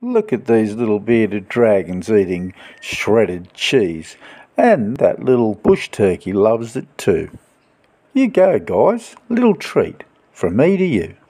Look at these little bearded dragons eating shredded cheese, and that little bush turkey loves it too. You go, guys, little treat from me to you.